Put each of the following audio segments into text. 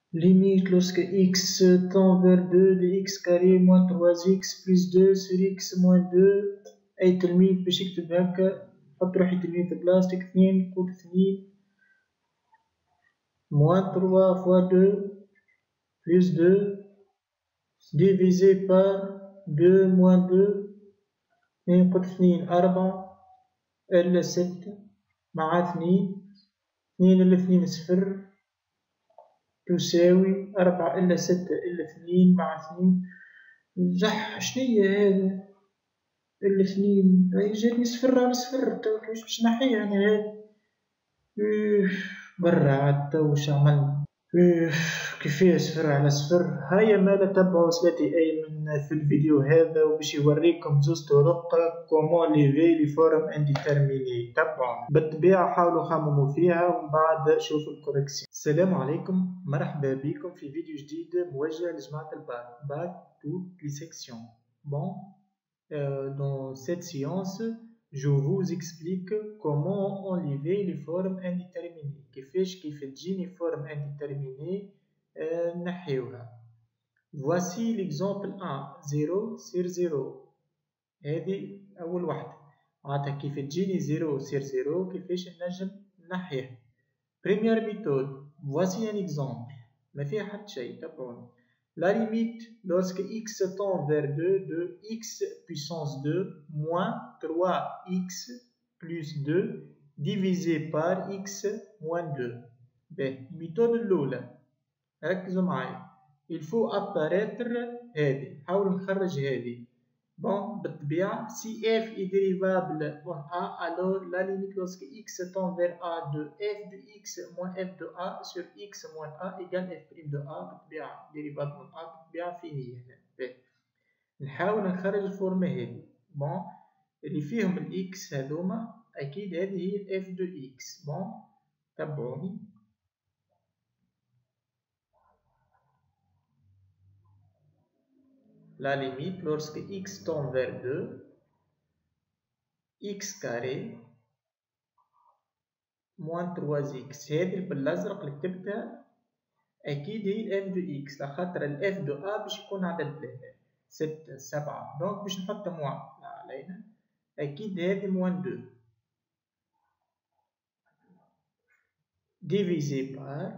Limite lorsque x tend vers 2 de x carré moins 3x plus 2 sur x moins 2. أي تلميذ باش يكتب هكا حط روحي تلميذ في بلاصتك 2 قول 2 moins 3 fois 2 plus 2 divisé par 2 moins 2 2 قول 2 4 إلا 6 مع 2 2 إلا 2 صفر تساوي 4 إلا 6 إلا 2 مع 2 زح شنيا هذا إلا 2 هاي جاتني صفر على صفر تو كيفاش باش نحيها أنا هذا برا عاد تو واش عملنا كيفاه صفر على صفر. هيا مالا تبعوا سلاتي أيمن في الفيديو هذا وباش يوريكم زوز طرق كومون ليفي لي فورم انديترميني. تبعوا بالطبيعة حاولوا خمموا فيها ومن بعد شوفوا الكوريكسيون. السلام عليكم، مرحبا بكم في فيديو جديد موجه لجماعة الباك toutes les sections. Bon, dans cette séance je vous explique comment enlever les formes indéterminées. كيفاش كيف تجيني forme indéterminée نحيوها. Voici l'exemple 1 0 sur 0. هذه أول واحدة معناتها كيف تجيني 0 sur 0 كيفاش نجم نحيها. Première méthode, voici un exemple. ما فيها حتى شيء تبعوني. La limite lorsque x tend vers 2 de x puissance 2 moins 3x plus 2 divisé par x moins 2. الميثود الأولى ركزوا معايا. il faut apparaître هذه، حاول نخرج هذه. Bon, بالطبيعة si f est dérivable en a, alors la limite lorsque x tend vers a de f de x moins f de a sur x moins a égale f' de a. بالطبيعة dérivable en a بالطبيعة فينية هنا. نحاول نخرج الفورمة هذه. بون اللي فيهم الاكس هذوما أكيد هذه هي الاف دو اكس. بون تبعوني. La limite lorsque x tend vers 2 x carré moins 3x. هذه بالأزرق اللي كتبتها أكيد هي الاف دو اكس لخاطر الاف دو ا باش يكون عدد 6 7 دونك باش نحط موان علينا أكيد هذه موان 2 divisé par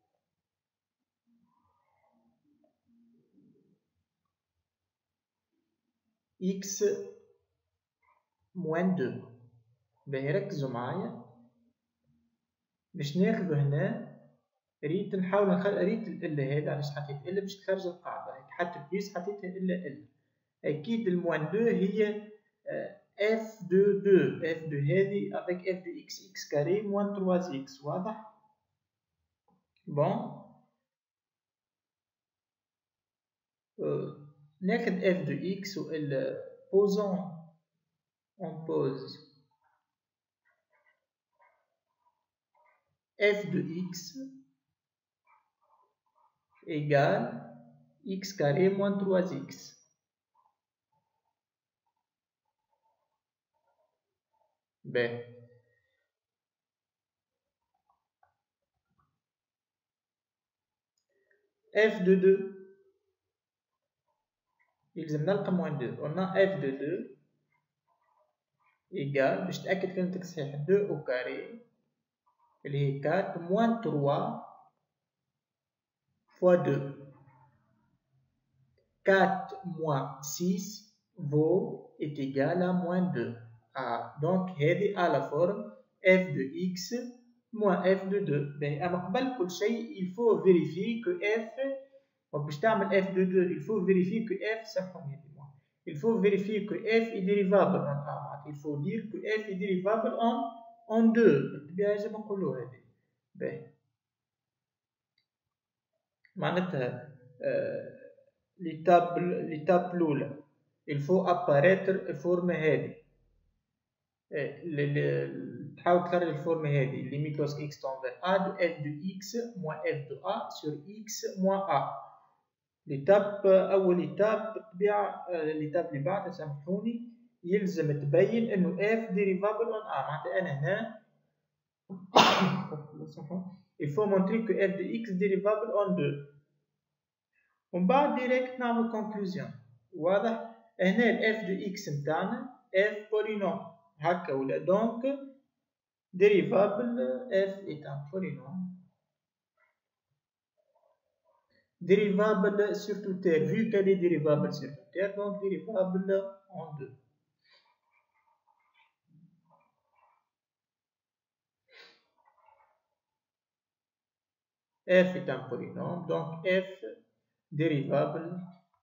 x moins 2. باهي ركزوا معايا باش ناخذو هنا ريت نحاول ريت الإلا هذا علاش حطيت إلا باش تخرج القاعدة هيك حتى بليس حطيتها إلا أكيد الموان 2 هي اف دو 2 اف دو هذه افيك اف دو اكس اكس كاري موان 3 اكس. واضح؟ بون ناخذ اف دو اكس و بوزون on pose f de x égale x carré moins 3x. Ben, f de 2 يلزمنا نلقى moins 2. on a f de 2 égale باش تأكد كلمتك صحيح 2 au carré اللي هي 4 moins 3 fois 2. 4 moins 6 vaut est égal à moins 2. Ah, donc هذه à la forme f de x moins f de 2. Ben, أما قبل كل شيء il faut vérifier que f باش تعمل f de 2 il faut vérifier que f سامحوني il faut vérifier que f est dérivable en a. Il faut dire que f est dérivable en 2. بالطبيعة لازم نقولو هذه. باهي معناتها l'étape الأولى il faut apparaître الفورمة هذه. تحاول تخرج الفورمة هذه limite lorsque x tend vers a de f de x moins f de a sur x moins a. l'étape أول étape بالطبيعة l'étape اللي بعدها سامحوني يلزم تبين إنه f dérivable en a. معناتها أنا هنا il faut montrer que f de x dérivable en 2. ومن بعد ديريكت نعمل conclusion. واضح؟ هنا ال f de x متاعنا f polynôme هكا ولا donc dérivable f est un polynôme dérivable sur toute terre, vu qu'elle est dérivable sur toute terre, donc dérivable en 2. F est un polynôme, donc f dérivable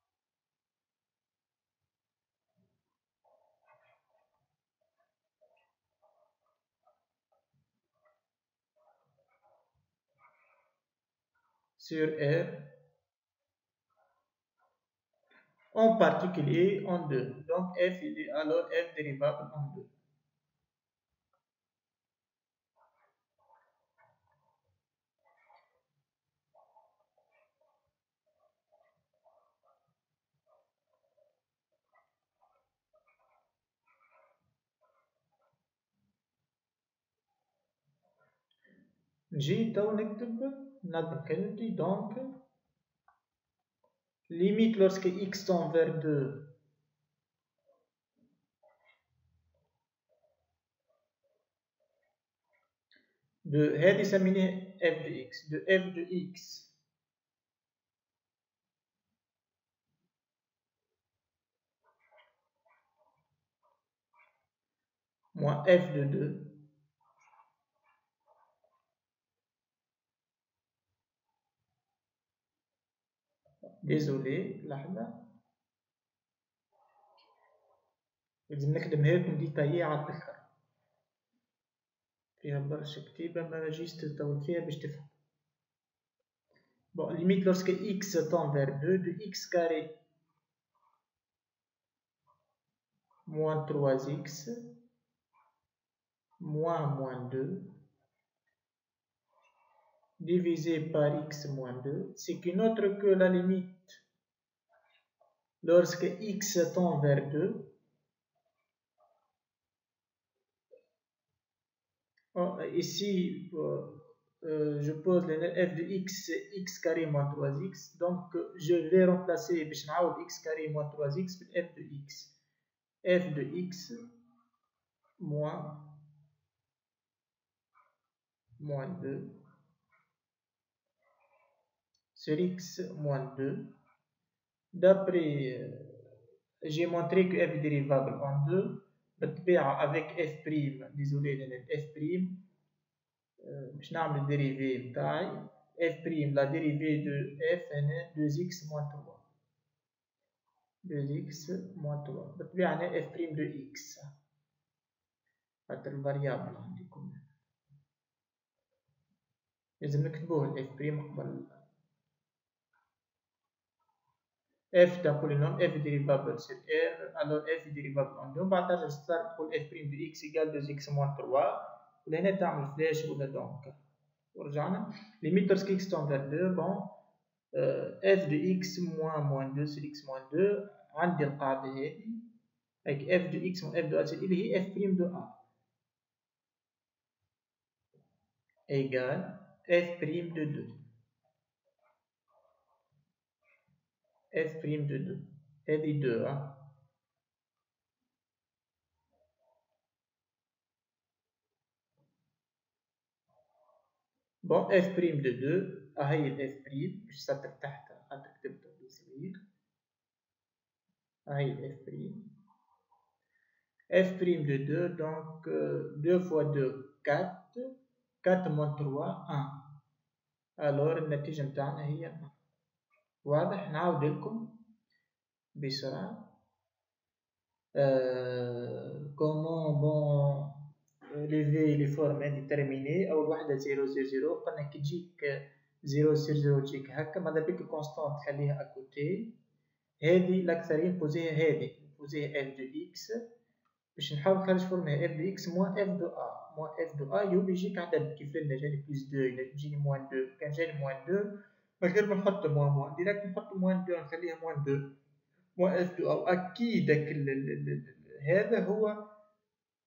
sur R, en particulier en 2. Donc f est alors f dérivable en 2. نجي تو نكتب نظم كلمتي donc limite lorsque x tend vers 2 de هذه سميناه f de x de f de x moins f de 2 désolé لحظة لازم نخدمها لكم ديتايي على الآخر فيها برشا كتيبة ما نجيش تطول فيها باش تفهم. Bon, limite lorsque x tend vers 2 de x carré moins 3x moins 2 divisé par x moins 2, c'est qu'une autre que la limite lorsque x tend vers 2. Ici, je pose le f de x, x carré moins 3x. Donc, je vais remplacer x carré moins 3x par f de x. F de x moins 2 sur x moins 2. D'après, j'ai montré que f est dérivable en 2. Avec f', désolé, f', باش نعمل dérivée نتاعي f', la dérivée de f هنا 2x moins 3. 2x moins 3 بالطبيعة هنا f' de x خاطر الفاريابل عندكم لازم نكتبوه ال f' قبل f d'un polynôme f dérivable sur R, alors f dérivable en 2. بعد ترجع تستار تقول f' de x égale 2x moins 3 ولهنا تعمل فلاش ولا دونك ورجعنا limite lorsque x tend vers 2. bon f de x moins 2 sur x moins 2 عندي القاعدة هذه avec f de x moins f de a اللي هي f' de a égale f' de 2 f' de 2 هذه 2 bon f' de 2 هاي ال f' باش سطر تحتها خاطر كتبته بالصغير هاي ال f' de 2 donc 2 fois 2 4 4 moins 3 1 alors النتيجة متاعنا هي 1. واضح؟ نعاود لكم بسرعة comment bon lever les formes indéterminées. أول وحدة 0 0 0 قلنا كي تجيك 0 sur 0 تجيك هكا ماذا بيك الكونستانت تخليها أكوتي. هذه الأكثرين بوزيها هذه بوزيها f de x باش نحاول نخرج فورمها f de x moins f de a moins f de a يولي يجيك عدد كيف لنا جاني بلس 2 إلا تجيني moins 2 كان جاني moins 2 من غير ما نحط moins ديريكت نحط moins 2 نخليها moins 2 moins f de a وأكيد هذا هو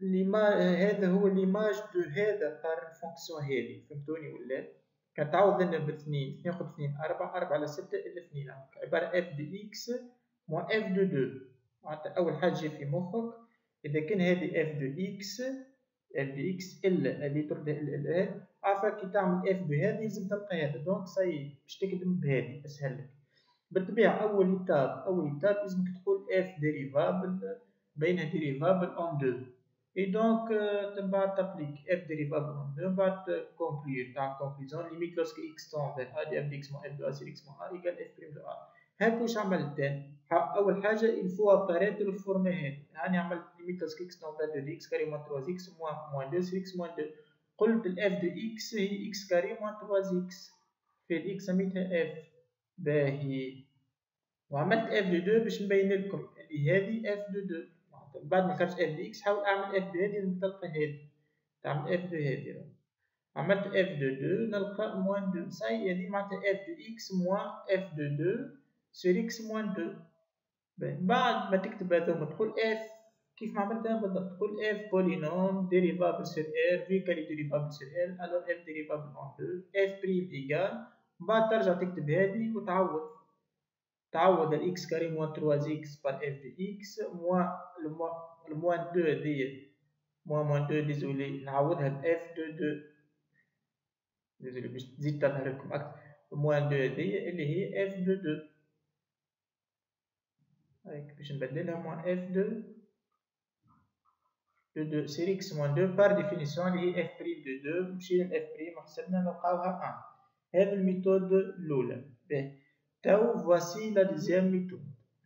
هذا هو ليماج دو هذا بار الفونكسيون هذه، فهمتوني ولا؟ كتعوض لنا باثنين، ناخد اثنين 4 على 6 إلا 2 عبارة اف دو اكس موان اف دو دو. معناتها أول حاجة تجي في مخك إذا كان هذه اف دو اكس، اف دو اكس إلا هذه تربط إلا عارفة كي تعمل اف دو هذه لازم تلقى هذا، دونك صاي باش تكتب بهذه أسهل لك. بالطبيعة أول إيتاب لازمك تقول اف ديريفابل بينها ديريفابل اون دو. Et donc, tu vas t'appliquer f dérivable en 2, va te conclure ta conclusion limite lorsque x tend vers a de f de x moins f de a sur x moins a égale f prime de a. هاك واش عملت تاني؟ أول حاجة il faut apparaître الفورمة هذه، هاني عملت limite lorsque x tend vers 2 de x carré moins 3x moins 2 sur x moins 2. قلت ال f de x هي x carré moins 3x، في ال x سميتها f. باهي. وعملت f de 2 باش نبين لكم اللي هذه f de 2. بعد ما كانش اف دي اكس حاول اعمل اف دو هادي نلقى هادي، تعمل اف دو هادي، عملت اف دو دو نلقى موان دو، صاي هادي معناتها اف دو اكس موان اف دو دو سور اكس موان دو. بعد ما تكتب هذوما تقول اف كيف ما عملتها بالضبط، تقول اف بولينوم ديريفابل سور ار في كالي ديريفابل سور ال الور اف ديريفابل اون دو اف بريم ايكال، بعد ترجع تكتب هادي وتعوض. تعوض ال x carré moins 3x par f de x moins le moins 2 هذيا moins 2 ديزولي نعوضها ب f de 2 ديزولي باش تزيد تظهر لكم أكثر. moins 2 هذيا اللي هي f de 2 هايك باش نبدلها moins f de 2 سير x moins 2 par définition اللي هي f prime de 2 نمشي لل f prime وحسبنا نلقاوها 1. هذه الميثود الأولى. Voici la deuxième méthode.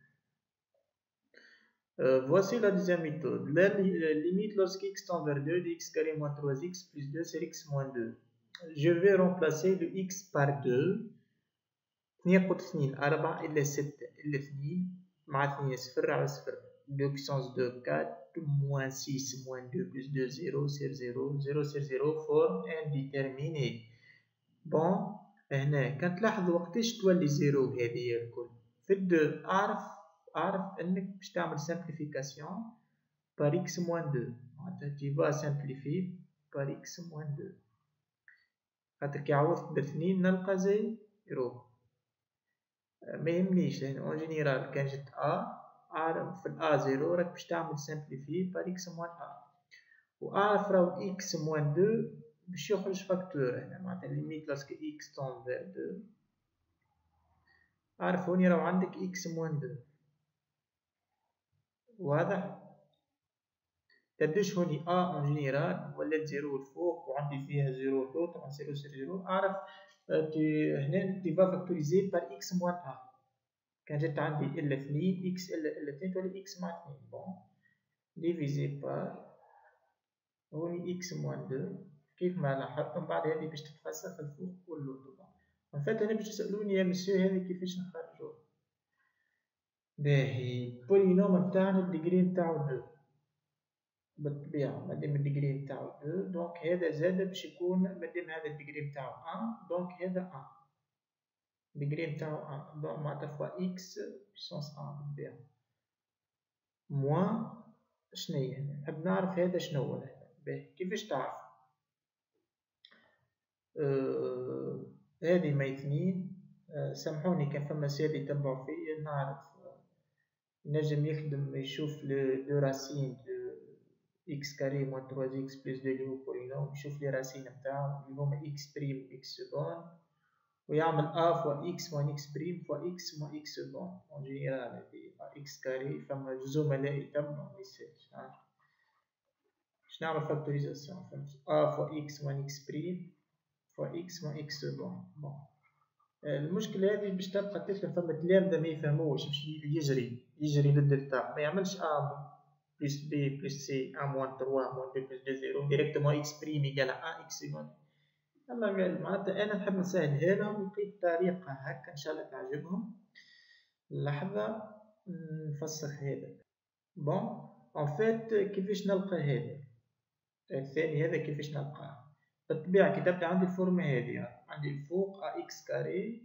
Voici la deuxième méthode. La limite lorsque x tend vers 2 de x carré moins 3x plus 2 c'est x moins 2. Je vais remplacer le x par 2. 2 قط 2 4 إلا 6 إلا 2 مع 2 صفر على صفر. 2 puissance 2 4 moins 6 moins 2 plus 2 0 sur 0 0 sur 0 forme indéterminée. Bon. هنا كنتلاحظ وقتاش تولي زيرو هذه الكل في الدو أعرف أنك باش تعمل سامبليفيكاسيون بار إكس موان دو، معناتها تي فا سامبليفي بار إكس موان دو، خاطر كي عوضت باثنين نلقى زيرو. ميهمنيش لأن أون جينيرال كان جت أعرف في الأ زيرو راك باش تعمل سامبليفي بار إكس موان وأعرف راهو إكس موان دو باش يخرج فاكتور هنا، معناتها ليميت لاسكو إكس تون فير دو، أعرف هوني راهو عندك إكس موان دو، واضح؟ تبداش هوني أون جينيرال ولات زيرو الفوق وعندي فيها زيرو الفوق، طبعا زيرو سير زيرو، أعرف هنا تي فا فاكتوريزي بار إكس موان كان جات عندي إلا 2 إكس إلا 2 تولي إكس مع 2 بون ديفيزي بار هوني إكس موان دو كيف ما لاحظت. من بعد هذه باش تتفسخ الفوق واللوطو. ان فات هنا باش تسألوني يا مسيو هذه كيفاش نخرجوها. باهي بولينوم نتاعنا الديجري نتاعو دو بالطبيعة، مادام الديجري نتاعو دو دونك هذا زادا باش يكون مادام هذا الديجري نتاعو دونك هذا الديجري نتاعو دونك معناتها فوا إكس بيسونس بالطبيعة موان شنيا هنا نحب نعرف هذا شنو هذا. باهي كيفاش تعرف؟ هذه ما اثنين. سامحوني كان فما سير يتبعوا فيا نعرف نجم يخدم يشوف لو راسين إكس كاري موان 3 إكس بلس 2 اللي هو بولينوم، يشوف لي راسين نتاعو اللي هما إكس بريم إكس سكوند ويعمل أ فوا إكس موان إكس بريم فوا إكس موان إكس سكوند. أون جينيرال هادي إكس كاري فما زملاء يتبعوا ميساج باش نعمل فاكتوريزاسيون فهمت أ فوا إكس موان إكس بريم فوا إكس موان إكس سكوند. بون المشكلة هذه باش تبقى تفهم فما تلامذة ما يفهموش باش يجري للدلتا ما يعملش أ بلس بي بلس سي أ موان 3 موان 2 بلس 2 زيرو ديريكتومون إكس بريم إيكال أ إكس سكوند. أما معناتها أنا نحب نسهلها لهم لقيت طريقة هكا إن شاء الله تعجبهم. لحظة نفسخ هذا. بون أون فيت كيفاش نلقى هذا الثاني هذا كيفاش نلقاه؟ بالطبيعة كي تبدا عندي الفورمة هذه عندي الفوق أ إكس كاري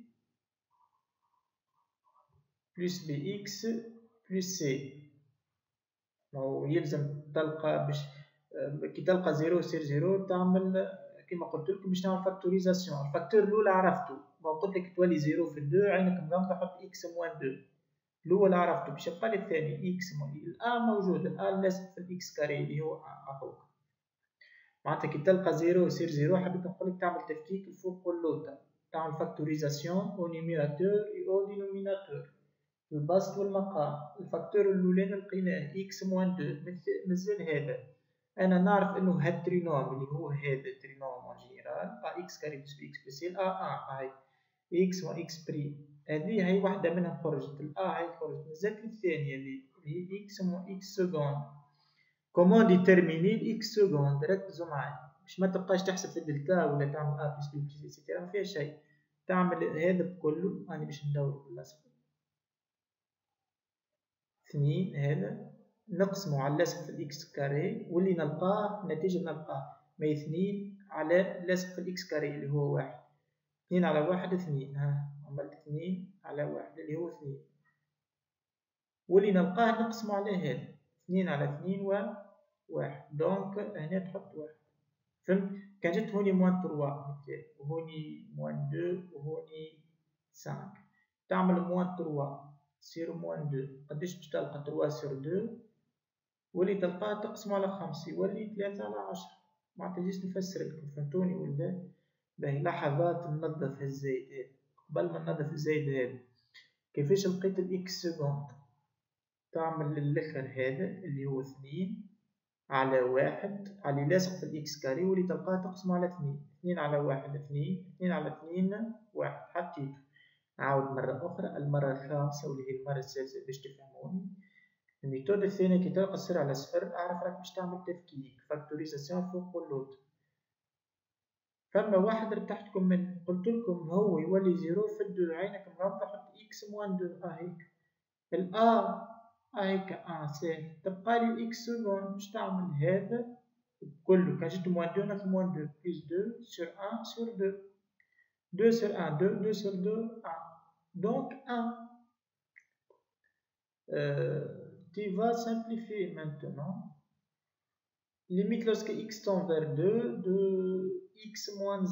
بلس بي إكس بلس سي، أو يلزم تلقى باش كي تلقى 0 يصير 0 تعمل كيما قلت لكم باش تعمل فاكتوريزاسيون. الفاكتور الاولى عرفتو، ما قلت لك تولي 0 في 2 عينك مغمضه حط اكس موان 2. الاول عرفتو باش يبقى لي الثاني اكس موان الان موجود الان لازم في الاكس كاري اللي هو اخوك. معناتها كي تلقى 0 يصير 0 حبيت نقول لك تعمل تفكيك الفوق واللوطا، تعمل فاكتوريزاسيون او نيميراتور او دينوميناتور البسط والمقام. الفاكتور الاولاني لقيناه اكس موان 2 مازال هذا انا نعرف انه هاد الترينوم اللي هو هذا الترينوم اون جينيرال اكس كاري بلس اكس بلس ال هاي اكس و اكس بريم، هذه هي واحده منهم خرجت هاي خرجت، مازالت الثانيه اللي هي اكس و اكس سكوند. كومون ديتيرميني الاكس سكوند؟ ركزوا معايا باش ما تبقاش تحسب في الدلتا ولا تعمل بلس بي بلس اكسيتيرا ما فيها شيء. تعمل هذا بكله انا باش ندور بالاصفر 2 هذا نقسمه على اللصق في الاكس كاري واللي نلقاه النتيجة نلقاه ما 2 على لصق في الاكس كاري اللي هو 1. 2 على 1 2 عملت 2 على 1 اللي هو 2 واللي نلقاه نقسمه على هذا 2 على 2 و 1 دونك هنا تحط 1. فهمت؟ كان جات هوني موان 3 مثال وهوني موان 2 وهوني 5 تعمل موان 3 تصير موان 2 قداش باش تلقى 3 سور 2 واللي تلقاه تقسمه على 5 يولي 3 على 10. معناتها جيت نفسر لكم فهمتوني ولا؟ باهي لحظات ننظف الزايد هذا. قبل ما ننظف الزايد هذا كيفاش لقيت الاكس سكوند؟ تعمل للآخر هذا اللي هو 2 على 1 على لاصق في الاكس كاري واللي تلقاه تقسمه على 2. 2 على 1 2 2 على 2 1 حطيته. نعاود مرة أخرى المرة الخامسة واللي هي المرة السادسة باش تفهموني. الميثود الثانية كي تلقى الصفر على صفر أعرف راك باش تعمل تفكيك فاكتوريزاسيون فوق واللوط. فما واحد ربحتكم منه قلتلكم هو يولي 0 في الدو عينك مغمضة حط إكس موان 2 هيك الأ هيك ساهل تبقالي إكس سكوند باش تعمل هذا كله كان جبت موان 2 ناخذ موان 2 بلس 2 سور 1 سور 2 2 sur 1 2 2 sur 2 1 donc 1. Tu vas simplifier maintenant. Limite lorsque x tend vers 2 de x moins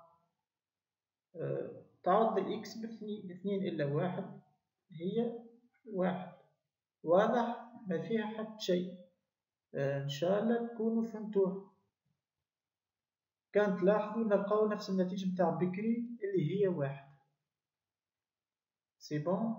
1 تعوض الإكس باثنين إلا واحد هي واحد. واضح ما فيها حتى شيء. إن شاء الله تكونوا فهمتوها. كان تلاحظوا نلقاو نفس النتيجة متاع بكري اللي هي واحد. سي بون.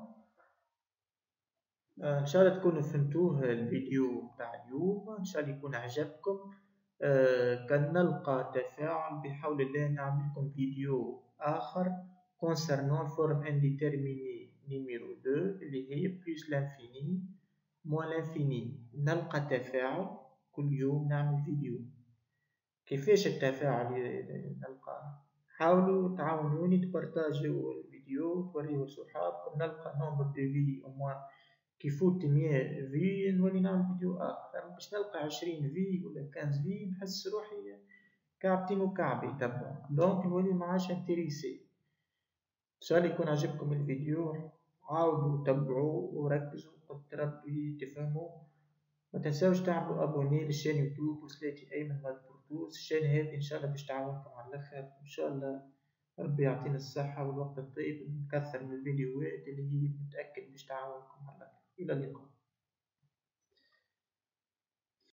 إن شاء الله تكونوا فهمتوه الفيديو تاع اليوم، إن شاء الله يكون عجبكم. كان نلقى تفاعل بحول الله نعمل لكم فيديو آخر concernant forme indéterminée numéro 2 اللي هي plus l'infini moins l'infini. نلقى تفاعل كل يوم نعمل فيديو. كيفاش التفاعل نلقاه؟ حاولوا تعاونوني تبارتاجيو الفيديو توريوه لصحابكم. نلقى نومبر دو في au moins كيفوت 100 في نولي نعمل فيديو آخر. باش نلقى 20 في ولا 15 في نحس روحي كعبتين وكعبي يتبعوا دونك نولي معاش انتريسي. إن شاء الله يكون عجبكم الفيديو. عاودوا تبعوا وركزوا قلت ربي تفهموا. ما تنساوش تعملوا ابوني للشان يوتيوب وسلاتي ايمن مدبرتوس. الشان هذه ان شاء الله باش تعاونكم على الاخر ان شاء الله. ربي يعطينا الصحة والوقت الطيب نكثر من الفيديوهات اللي هي متأكد باش تعاونكم على الاخر. الى اللقاء.